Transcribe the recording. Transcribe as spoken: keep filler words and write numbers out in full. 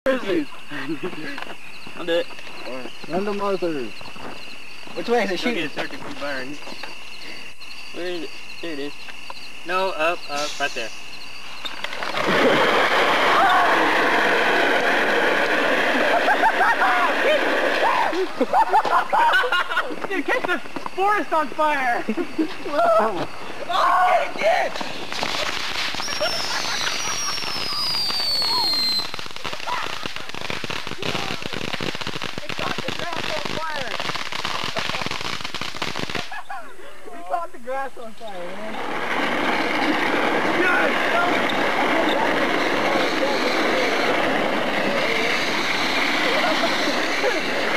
Where is it? I'll do it. Random Arthur. Which way is it Shoot shooting? it, circuit be burned. Where is it? There it is. No, up, up, right there. Dude, catch the forest on fire! Oh, oh get it, It caught the grass on fire! It caught the grass on fire, man. Yes!